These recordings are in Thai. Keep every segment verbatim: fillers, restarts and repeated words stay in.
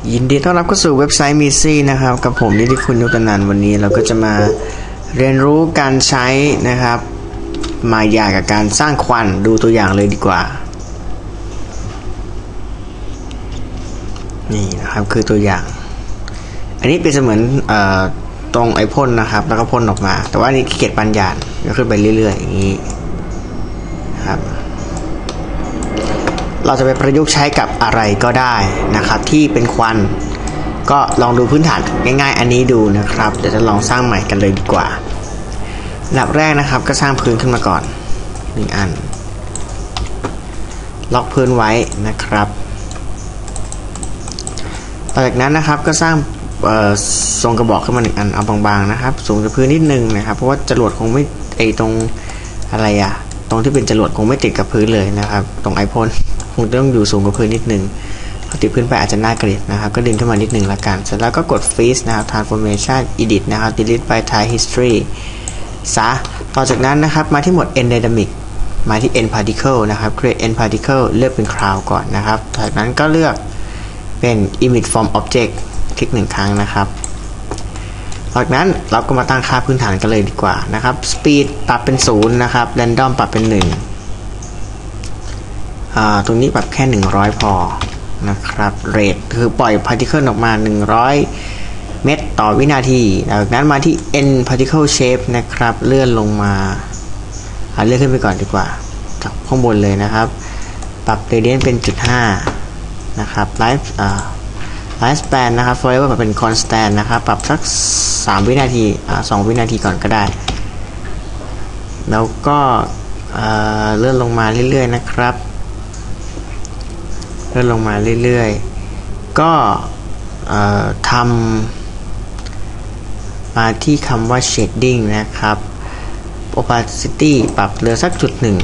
ยินดีต้อนรับเข้าสู่เว็บไซต์มีซี่นะครับกับผมนิติคุณยุตนันท์วันนี้เราก็จะมาเรียนรู้การใช้นะครับมายากับการสร้างควันดูตัวอย่างเลยดีกว่านี่นะครับคือตัวอย่างอันนี้เป็นเสมือนเอ่อตรงไอพ่นนะครับแล้วก็พ่นออกมาแต่ว่าอันนี้ขี้เกียจปัญญาก็ขึ้นไปเรื่อยๆอย่างนี้ครับเราจะไปประยุกต์ใช้กับอะไรก็ได้นะครับที่เป็นควันก็ลองดูพื้นฐานง่ายๆอันนี้ดูนะครับเดี๋ยวจะลองสร้างใหม่กันเลยดีกว่าอันดับแรกนะครับก็สร้างพื้นขึ้นมาก่อนหนึ่งอันล็อกพื้นไว้นะครับต่อจากนั้นนะครับก็สร้างทรงกระบอกขึ้นมาหนึ่งอันเอาบางๆนะครับสูงจากพื้นนิดนึงนะครับเพราะว่าจรวดคงไม่ไอตรงอะไรอะตรงที่เป็นจรวดคงไม่ติดกับพื้นเลยนะครับตรงไอพ่นคงต้องอยู่สูงกว่าพื้นนิดนึงพอติดพื้นไปอาจจะน่าเกลียดนะครับก็ดึงขึ้นมานิดนึงละกันเสร็จแล้วก็กด freeze นะครับ transformation edit นะครับ delete by type history ซะต่อจากนั้นนะครับมาที่โหมด n dynamic มาที่ n particle นะครับ create n particle เลือกเป็น cloud ก่อนนะครับจากนั้นก็เลือกเป็น image from object คลิกหนึ่งครั้งนะครับจากนั้นเราก็มาตั้งค่าพื้นฐานกันเลยดีกว่านะครับ speed ปรับเป็นศูนย์นะครับ random ปรับเป็นหนึ่งอ่าตรงนี้ปรับแค่หนึ่งร้อยพอนะครับ rate คือปล่อย particle ออกมาหนึ่งร้อยเมตรต่อวินาทีจากนั้นมาที่ n particle shape นะครับเลื่อนลงมาเลื่อนขึ้นไปก่อนดีกว่าจากข้างบนเลยนะครับปรับ radian เป็น จุดห้า นะครับ life อ่าLife span นะครับ forever ปรับเป็น constant นะครับปรับสักสามวินาทีอ่าสองวินาทีก่อนก็ได้แล้วก็เลื่อนลงมาเรื่อยๆนะครับเลื่อนลงมาเรื่อยๆก็ทำมาที่คำว่า shading นะครับ opacity ปรับเหลือสักจุดหนึ่ง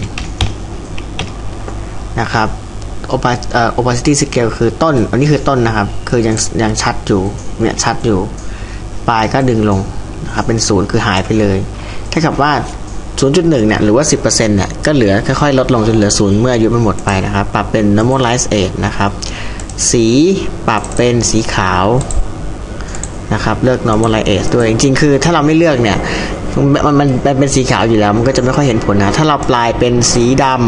นะครับopacity scale คือต้นอันนี้คือต้นนะครับคือยังยังชัดอยู่เนี่ยชัดอยู่ปลายก็ดึงลงนะครับเป็นศูนย์คือหายไปเลยถ้ากับว่า ศูนย์จุดหนึ่ง เนี่ยหรือว่า สิบเปอร์เซ็นต์ เนี่ยก็เหลือค่อยๆลดลงจนเหลือศูนย์เมื่ออายุมันหมดไปนะครับปรับเป็น normalize age นะครับสีปรับเป็นสีขาวนะครับเลือก normalize age ด้วยจริงๆคือถ้าเราไม่เลือกเนี่ยมันมันเป็นสีขาวอยู่แล้วมันก็จะไม่ค่อยเห็นผลนะถ้าเราปลายเป็นสีดำ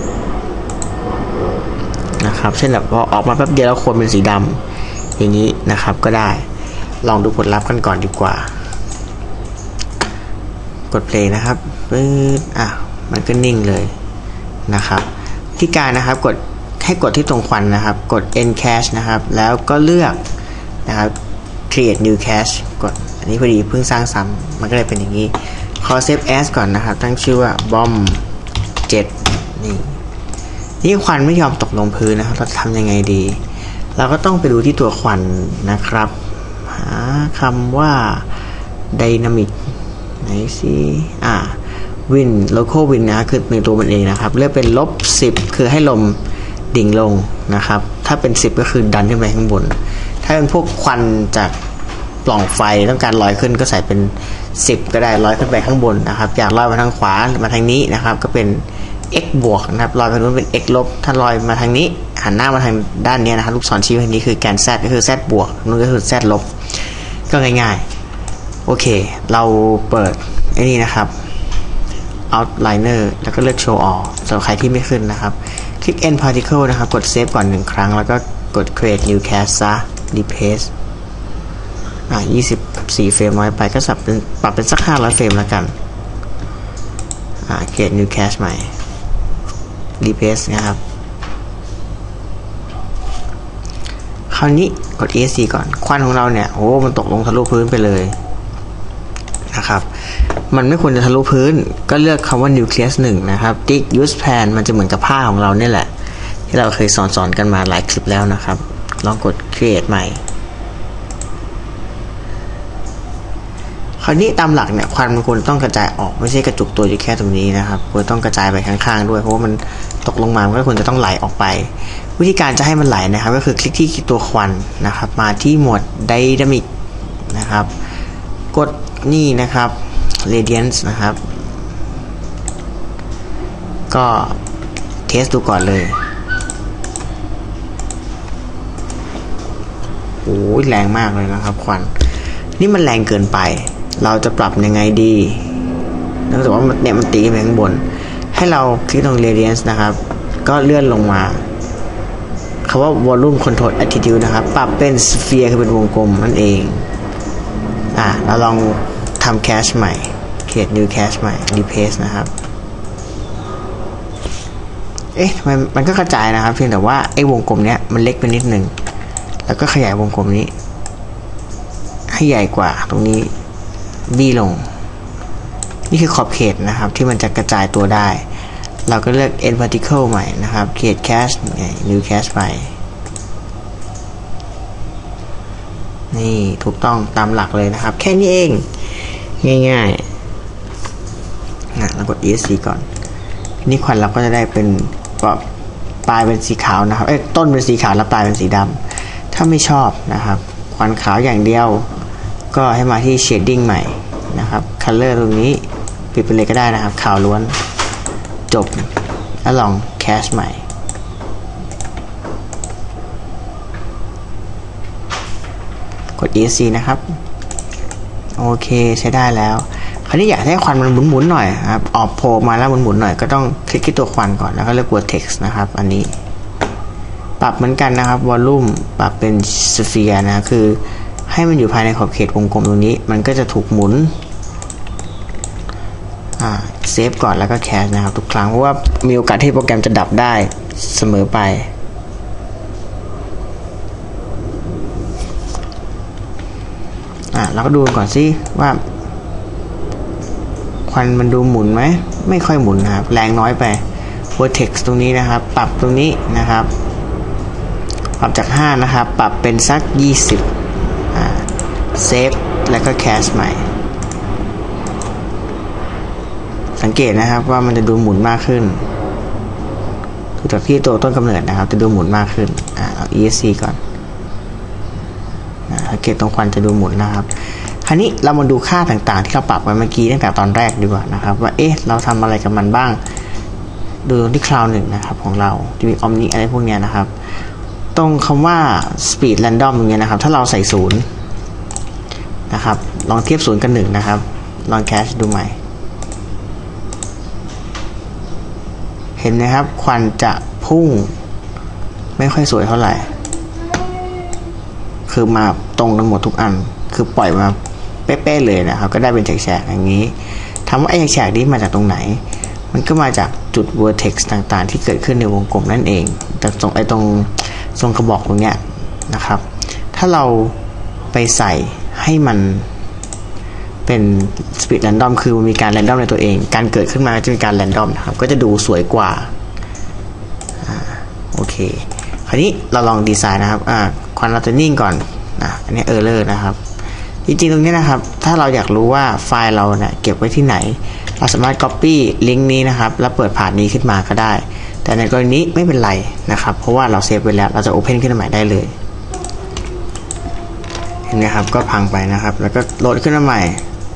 นะครับเช่นแบบพอออกมาแป๊บเดียวแล้วโคนเป็นสีดำอย่างนี้นะครับก็ได้ลองดูผลลัพธ์กันก่อนดีกว่ากด play นะครับปึ๊ดอ่ะมันก็นิ่งเลยนะครับที่การนะครับกดให้กดที่ตรงควันนะครับกด end cache นะครับแล้วก็เลือกนะครับ create new cache กดอันนี้พอดีเพิ่งสร้างซ้ำมันก็เลยเป็นอย่างนี้ขอ save as ก่อนนะครับตั้งชื่อว่า bomb เจ็ดนี่นี่ควันไม่ยอมตกลงพื้นนะครับเราทำยังไงดีเราก็ต้องไปดูที่ตัวควันนะครับหาคำว่า dynamic ไหนสิอ่า win local win นะคือในตัวมันเองนะครับเลือกเป็นลบสิบคือให้ลมดิ่งลงนะครับถ้าเป็นสิบก็คือดันขึ้นไปข้างบนถ้าเป็นพวกควันจากปล่องไฟต้องการลอยขึ้นก็ใส่เป็นสิบก็ได้ลอยขึ้นไปข้างบนนะครับอยากลอยมาทางขวามาทางนี้นะครับก็เป็นx บวกนะครับลอยไปนู้นเป็น x ลบถ้าลอยมาทางนี้หันหน้ามาทางด้านนี้นะครับลูกศรชี้ไปทางนี้คือแกน z ก็คือ z บวกนู้นก็คือ z ลบก็ง่ายๆโอเคเราเปิดไอ้นี่นะครับ outliner แล้วก็เลือก show all สำหรับใครที่ไม่ขึ้นนะครับคลิก n particle นะครับกด save ก่อนหนึ่งครั้งแล้วก็กด create new cache ซะ replace อ่ะยี่สิบสี่เฟรมน้อยไปก็ปรับเป็นปรับเป็นสักห้าร้อยเฟรมแล้วกันอ่ะ create new cache ใหม่replace นะครับคราวนี้กด esc ก่อนควันของเราเนี่ยโอ้มันตกลงทะลุพื้นไปเลยนะครับมันไม่ควรจะทะลุพื้นก็เลือกคำว่า nucleus หนึ่งนะครับ tick use pan มันจะเหมือนกับผ้าของเราเนี่ยแหละที่เราเคยสอนๆกันมาหลายคลิปแล้วนะครับลองกด create ใหม่คราวนี้ตามหลักเนี่ยควันมันควรต้องกระจายออกไม่ใช่กระจุกตัวอยู่แค่ตรงนี้นะครับควรต้องกระจายไปข้างๆด้วยเพราะว่ามันตกลงมามันก็ควรจะต้องไหลออกไปวิธีการจะให้มันไหลนะครับก็คือคลิกที่ตัวควันนะครับมาที่โหมด Dynamic นะครับกดนี่นะครับ Radiance นะครับก็เทสดูก่อนเลยแรงมากเลยนะครับควันนี่มันแรงเกินไปเราจะปรับยังไงดีเนื่องจากว่าเนี่ยมันตีไปข้างบนให้เราคลิกตรง Radiance นะครับก็เลื่อนลงมาคำว่า Volume Control Attitude นะครับปรับเป็น Sphere คือเป็นวงกลมนั่นเองอ่ะเราลองทำ Cache ใหม่ Create New Cache ใหม่ Replace นะครับเอ๊ะมันมันก็กระจายนะครับเพียงแต่ว่าไอ้วงกลมเนี้ยมันเล็กไปนิดนึงแล้วก็ขยายวงกลมนี้ให้ใหญ่กว่าตรงนี้บี้ลงนี่คือขอบเขตนะครับที่มันจะกระจายตัวได้เราก็เลือก end particle ใหม่นะครับ create cache new cache ไปนี่ถูกต้องตามหลักเลยนะครับแค่นี้เองง่ายๆนะเรากด esc ก่อนนี่ควันเราก็จะได้เป็นปลายเป็นสีขาวนะครับเอ้ยต้นเป็นสีขาวแล้วปลายเป็นสีดำถ้าไม่ชอบนะครับควันขาวอย่างเดียวก็ให้มาที่ shading ใหม่นะครับ color ตรงนี้ปิดไปเลยก็ได้นะครับขาวล้วนจบแล้วลอง cache ใหม่กด esc นะครับโอเคใช้ได้แล้วคราวนี้อยากให้ควันมันหมุนๆหน่อยครับออกโผล่มาแล้วหมุนๆหน่อยก็ต้องคลิกที่ตัวควันก่อนแล้วก็เลือก vertex นะครับอันนี้ปรับเหมือนกันนะครับ volume ปรับเป็น sphere นะคือให้มันอยู่ภายในขอบเขตวงกลมตรงนี้มันก็จะถูกหมุนอ่าเซฟก่อนแล้วก็แคชนะครับทุกครั้งเพราะว่ามีโอกาสที่โปรแกรมจะดับได้เสมอไปอ่าเราก็ดูก่อนสิว่าควันมันดูหมุนไหมไม่ค่อยหมุนนะครับแรงน้อยไป vertex ตรงนี้นะครับปรับตรงนี้นะครับปรับจากห้านะครับปรับเป็นสักยี่สิบอ่าเซฟแล้วก็แคชใหม่สังเกตนะครับว่ามันจะดูหมุนมากขึ้นดูจากที่ตัวต้นกำเนิดนะครับจะดูหมุนมากขึ้นอ่าเอา esc ก่อนสังเกตตรงควันจะดูหมุนนะครับคราวนี้เรามาดูค่าต่างๆที่เราปรับไว้เมื่อกี้ตั้งแต่ตอนแรกดีกว่านะครับว่าเอ๊ะเราทำอะไรกับมันบ้างดูที่คลาวด์หนึ่งนะครับของเราจะมี omni อะไรพวกนี้นะครับตรงคำว่า speed random ตรงนี้นะครับถ้าเราใส่ศูนย์นะครับลองเทียบศูนย์กับหนึ่งนะครับลอง cache ดูใหม่เห็นไหมครับควันจะพุ่งไม่ค่อยสวยเท่าไหร่คือมาตรงกันหมดทุกอันคือปล่อยมาเป๊ะๆเลยนะครับก็ได้เป็นแฉกๆอย่างนี้ถามว่าไอ้แฉกนี้มาจากตรงไหนมันก็มาจากจุด vertex ต่างๆที่เกิดขึ้นในวงกลมนั่นเองแต่ตรงไอ้ตรงทรงกระบอกตรงเนี้ยนะครับถ้าเราไปใส่ให้มันเป็น speed random คือมีการ random ในตัวเองการเกิดขึ้นมาจะมีการ random นะครับก็จะดูสวยกว่าอ่าโอเคคราวนี้เราลองดีไซน์นะครับอ่าควันเราจะนิ่งก่อนนะอันนี้ error นะครับจริงๆตรงนี้นะครับถ้าเราอยากรู้ว่าไฟล์เราเนี่ยเก็บไว้ที่ไหนเราสามารถ copy ลิงก์นี้นะครับแล้วเปิดผ่านนี้ขึ้นมาก็ได้แต่ในกรณีนี้ไม่เป็นไรนะครับเพราะว่าเราเซฟไว้แล้วเราจะ open ขึ้นมาใหม่ได้เลยเห็นไหมครับก็พังไปนะครับแล้วก็โหลดขึ้นมาใหม่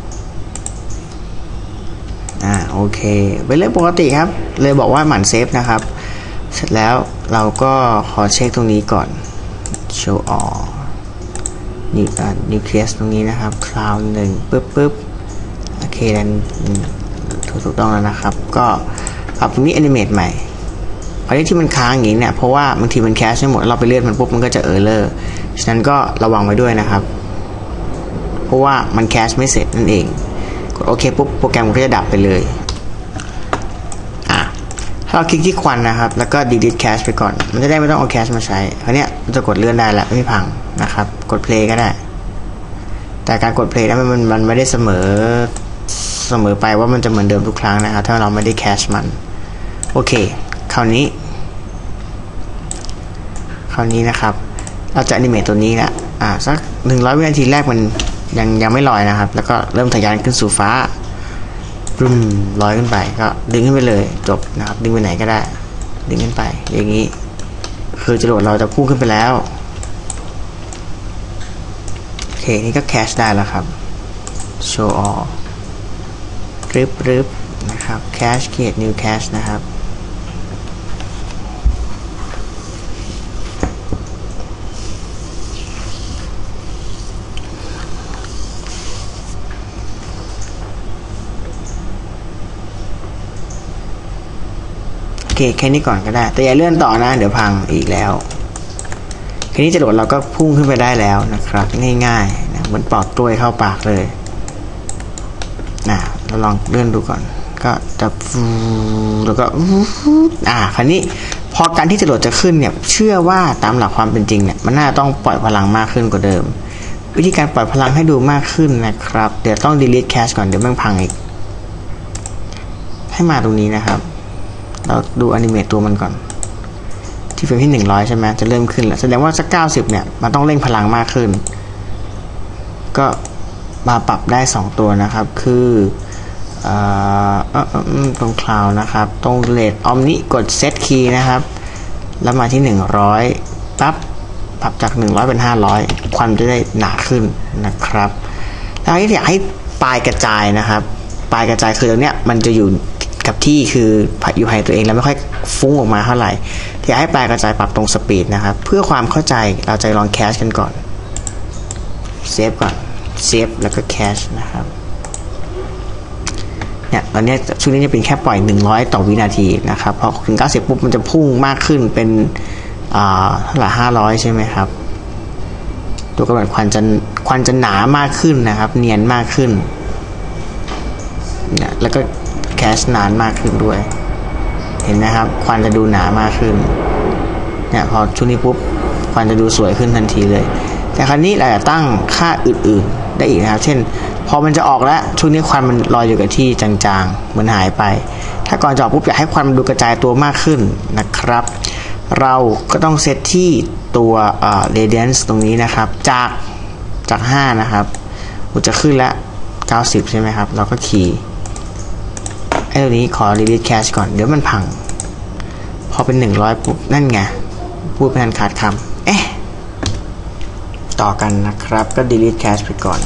อ่าโอเคเป็นเรื่องปกติครับเลยบอกว่าหมั่นเซฟนะครับเสร็จแล้วเราก็ขอเช็คตรงนี้ก่อน show all new uh, new case ตรงนี้นะครับ cloud หนึ่งปึ๊บปึ๊บโอเคแล้วถูกต้องแล้วนะครับก็ปรับตรงนี้ animate ใหม่พอที่มันค้างอย่างนี้เนี่ยเพราะว่าบางทีมันแคชไม่หมดเราไปเลื่อนมันปุ๊บมันก็จะ error ฉะนั้นก็ระวังไว้ด้วยนะครับเพราะว่ามันแคชไม่เสร็จนั่นเองกดโอเคปุ๊บโปรแกรมก็จะดับไปเลยอ่ะถ้าเราคลิกที่ควันนะครับแล้วก็ delete cache ไปก่อนมันจะได้ไม่ต้องเอา cache มาใช้คราวนี้มันจะกดเลื่อนได้แล้วไม่พังนะครับกด play ก็ได้แต่การกด play นั้นมันมันไม่ได้เสมอเสมอไปว่ามันจะเหมือนเดิมทุกครั้งนะครับถ้าเราไม่ได้ cache มันโอเคคราวนี้คราวนี้นะครับเราจะ animate ตัวนี้แหละอ่าสักหนึ่งร้อยวินาทีแรกมันยังยังไม่ลอยนะครับแล้วก็เริ่มทะยานขึ้นสู่ฟ้ารุ่มลอยขึ้นไปก็ดึงขึ้นไปเลยจบนะครับดึงไปไหนก็ได้ดึงขึ้นไปอย่างนี้คือจรวดเราจะพุ่งขึ้นไปแล้วโอเคนี่ก็แคชได้แล้วครับ show all รึบรึบนะครับ cache create new cache นะครับแค่นี้ก่อนก็ได้แต่อย่าเลื่อนต่อนะเดี๋ยวพังอีกแล้วแค่นี้จรวดเราก็พุ่งขึ้นไปได้แล้วนะครับง่ายๆนะเหมือนปอกกล้วยเข้าปากเลยนะเราลองเลื่อนดูก่อนก็จะแล้วก็อ่าคราวนี้พอการที่จรวดจะขึ้นเนี่ยเชื่อว่าตามหลักความเป็นจริงเนี่ยมันน่าต้องปล่อยพลังมากขึ้นกว่าเดิมวิธีการปล่อยพลังให้ดูมากขึ้นนะครับเดี๋ยวต้อง delete cache ก่อนเดี๋ยวมันพังอีกให้มาตรงนี้นะครับเราดูอนิเมตตัวมันก่อนที่เฟรมที่หนึ่งร้อยใช่ไหมจะเริ่มขึ้นแล้วแสดงว่าสักเก้าสิบเนี่ยมันต้องเร่งพลังมากขึ้นก็มาปรับได้สองตัวนะครับคือตรงคลาวนะครับตรงเลดออมนิกด set key นะครับแล้วมาที่หนึ่งร้อยปั๊บปรับจากหนึ่งร้อยเป็นห้าร้อยควันจะได้หนาขึ้นนะครับแล้วที่อยากให้ปลายกระจายนะครับปลายกระจายคือตรงเนี้ยมันจะอยู่กับที่คืออยู่ภายตัวเองแล้วไม่ค่อยฟุ้งออกมาเท่าไหร่ที่อยากให้ปลายกระจายปรับตรงสปีดนะครับเพื่อความเข้าใจเราจะลองแคชกันก่อนเซฟก่อนเซฟแล้วก็แคชนะครับเนี่ยตอนนี้ช่วงนี้จะเป็นแค่ปล่อยหนึ่งร้อยต่อวินาทีนะครับพอถึงเก้าสิบปุ๊บมันจะพุ่งมากขึ้นเป็นอ่าเท่าไหร่ห้าร้อยใช่ไหมครับตัวกำหนดควันจะควันจะหนามากขึ้นนะครับเนียนมากขึ้นเนี่ยแล้วก็แคชนานมากขึ้นด้วยเห็นนะครับควันจะดูหนามากขึ้นเนี่ยพอช่วงนี้ปุ๊บควันจะดูสวยขึ้นทันทีเลยแต่คราวนี้เราจะตั้งค่าอื่นๆได้อีกนะครับเช่นพอมันจะออกแล้วช่วงนี้ควันมันลอยอยู่กับที่จางๆมันหายไปถ้าก่อนจะออกปุ๊บอยากให้ควันมันดูกระจายตัวมากขึ้นนะครับเราก็ต้องเซตที่ตัวเอ่อ radiance ตรงนี้นะครับจากจากห้านะครับมันจะขึ้นแล้วเก้าสิบใช่ไหมครับเราก็คีย์ไอ้ตัวนี้ขอ delete cache ก่อนเดี๋ยวมันพังพอเป็นหนึ่งร้อยปุ๊บนั่นไงพูดไม่ทันขาดคำเอ๊ะต่อกันนะครับก็ delete cache ไปก่อน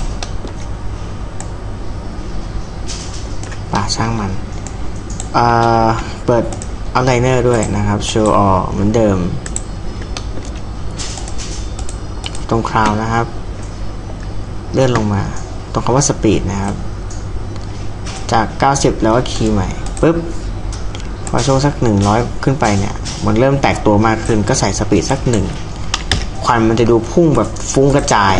ป่าช่างมันเอ่อเปิดoutliner ด้วยนะครับ show all เหมือนเดิมตรงคราวนะครับเลื่อนลงมาตรงคำว่า speed นะครับจากเก้าสิบแล้วก็คีย์ใหม่ปึ๊บพอโชว์สักหนึ่งร้อยขึ้นไปเนี่ยมันเริ่มแตกตัวมากขึ้นก็ใส่สปีดสักหนึ่งควันมันจะดูพุ่งแบบฟุ้งกระจาย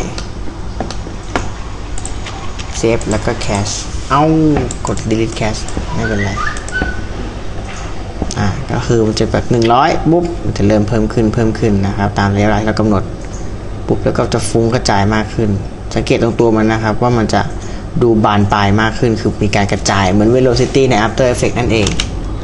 เซฟแล้วก็แคชเอากด delete cache ไม่เป็นไรอ่าก็คือมันจะแบบหนึ่งร้อยปุ๊บมันจะเริ่มเพิ่มขึ้นเพิ่มขึ้นนะครับตามระยะเวลาที่เรากำหนดปุ๊บแล้วก็จะฟุ้งกระจายมากขึ้นสังเกตตรงตัวมันนะครับว่ามันจะดูบานปลายมากขึ้นคือมีการกระจายเหมือน velocity ใน After Effects นั่นเอง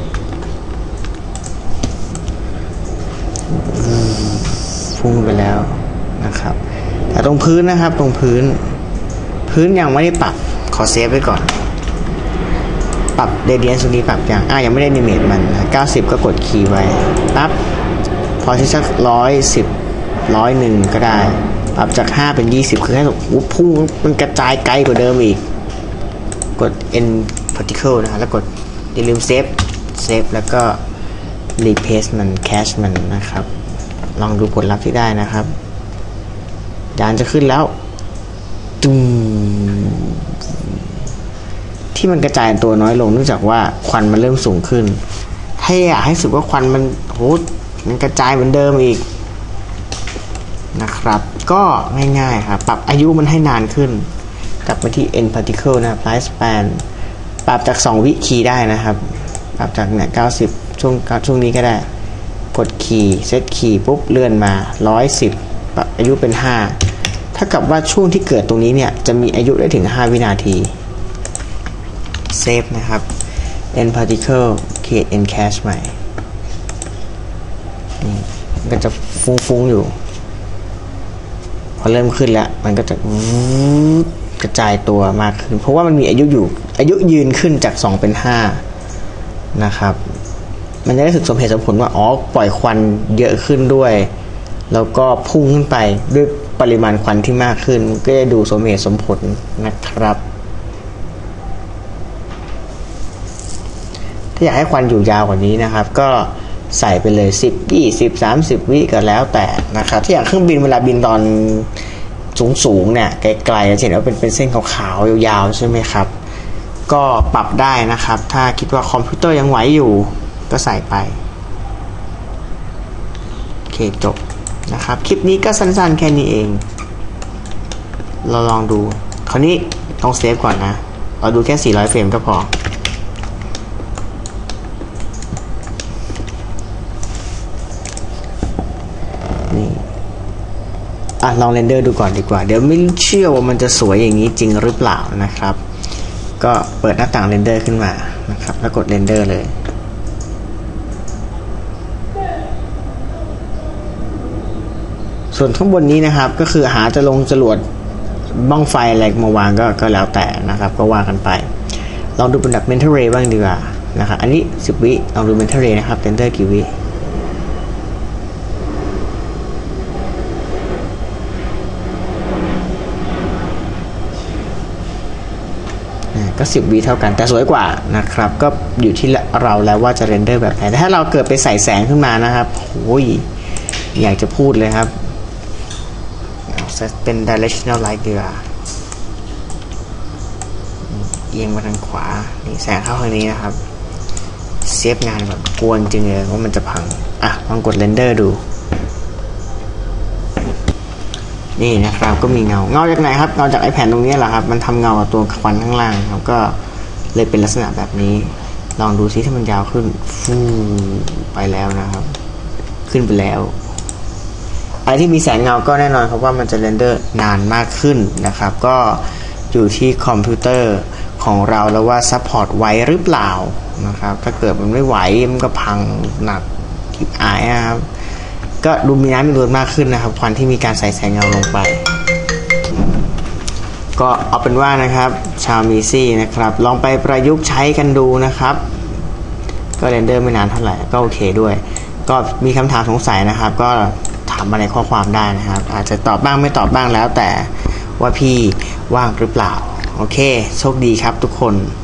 พุ่งไปแล้วนะครับแต่ตรงพื้นนะครับตรงพื้นพื้นยังไม่ได้ปรับขอเซฟไว้ก่อนปรับ radiance ตรงนี้ปรับอย่างอ่ะยังไม่ได้ animate มันเก้าสิบก็กดคีย์ไว้ปั๊บพอที่สักหนึ่งร้อยสิบ หนึ่งร้อยหนึ่งก็ได้ปรับจากห้าเป็นยี่สิบคือให้พุ่งมันกระจายไกลกว่าเดิมอีกกด n particle นะแล้วกดอย่าลืมเซฟเซฟแล้วก็ replace มัน cache มันนะครับลองดูผลลัพธ์ที่ได้นะครับยานจะขึ้นแล้วตุ้มที่มันกระจายตัวน้อยลงเนื่องจากว่าควันมันเริ่มสูงขึ้นถ้าอยากให้รู้สึกว่าควันมันโหมันกระจายเหมือนเดิมอีกนะครับก็ง่ายๆครับปรับอายุมันให้นานขึ้นกลับมาที่ n particle นะ price span ปรับจากสองวิคีย์ได้นะครับปรับจากเนี่ยเก้าสิบช่วงช่วงนี้ก็ได้กดคีย์เซตคีย์ปุ๊บเลื่อนมาหนึ่งร้อยสิบปรับอายุเป็นห้าถ้ากับว่าช่วงที่เกิดตรงนี้เนี่ยจะมีอายุได้ถึงห้าวินาทีเซฟนะครับ n particle create n cache ใหม่นี่มันก็จะฟุ้งๆอยู่พอเริ่มขึ้นแล้วมันก็จะกระจายตัวมากขึ้นเพราะว่ามันมีอายุอยู่อายุยืนขึ้นจากสองเป็นห้านะครับมันจะได้สึกสมเหตุสมผลว่าอ๋อปล่อยควันเยอะขึ้นด้วยแล้วก็พุ่งขึ้นไปด้วยปริมาณควันที่มากขึ้นก็จะดูสมเหตุสมผลนะครับถ้าอยากให้ควันอยู่ยาวกว่านี้นะครับก็ใส่ไปเลยสิบ ยี่สิบ สามสิบวิก็แล้วแต่นะครับที่อย่างเครื่องบินเวลาบินตอนสูงๆเนี่ยไกลๆจะเห็นว่าเป็นเป็นเส้นขาวๆยาวๆใช่ไหมครับก็ปรับได้นะครับถ้าคิดว่าคอมพิวเตอร์ยังไหวอยู่ก็ใส่ไปเคจบนะครับคลิปนี้ก็สั้นๆแค่นี้เองเราลองดูคราวนี้ต้องเซฟก่อนนะเราดูแค่สี่ร้อยเฟรมก็พอนี่อ่ะลองเรนเดอร์ดูก่อนดีกว่าเดี๋ยวไม่เชื่อว่ามันจะสวยอย่างนี้จริงหรือเปล่านะครับก็เปิดหน้าต่างเรนเดอร์ขึ้นมานะครับแล้วกดเรนเดอร์เลยส่วนข้างบนนี้นะครับก็คือหาจะลงจรวดบ้องไฟอะไรมาวางก็ก็แล้วแต่นะครับก็ว่ากันไปลองดูเป็นแบบ mental ray บ้างดีกว่านะครับอันนี้สิบวิลองดู mental ray นะครับ render กี่วิก็สิบวิเท่ากันแต่สวยกว่านะครับก็อยู่ที่เราแล้วว่าจะเรนเดอร์แบบไหนแต่ถ้าเราเกิดไปใส่แสงขึ้นมานะครับโอ้ยอยากจะพูดเลยครับเป็น directional light ดีกว่าเอียงมาทางขวานี่แสงเข้าทางนี้นะครับเซฟงานแบบกวนจริงเลยว่ามันจะพังอ่ะลองกดเรนเดอร์ดูนี่นะครับก็มีเงาเงาจากไหนครับเงาจากไอแผ่นตรงนี้แหละครับมันทำเงากับตัวควันข้างล่างครับก็เลยเป็นลักษณะแบบนี้ลองดูซิถ้ามันยาวขึ้นฟูไปแล้วนะครับขึ้นไปแล้วอะไรที่มีแสงเงาก็แน่นอนครับว่ามันจะเรนเดอร์นานมากขึ้นนะครับก็อยู่ที่คอมพิวเตอร์ของเราแล้วว่าซัพพอร์ตไว้หรือเปล่านะครับถ้าเกิดมันไม่ไหวมันก็พังหนักทิบอายนะครับก็ดูมีน้ำมีนวลมากขึ้นนะครับควันที่มีการใส่แสงเงาลงไปก็เอาเป็นว่านะครับชาวมีซี่นะครับลองไปประยุกต์ใช้กันดูนะครับก็เรนเดอร์ไม่นานเท่าไหร่ก็โอเคด้วยก็มีคำถามสงสัยนะครับก็ถามมาในข้อความได้นะครับอาจจะตอบบ้างไม่ตอบบ้างแล้วแต่ว่าพี่ว่างหรือเปล่าโอเคโชคดีครับทุกคน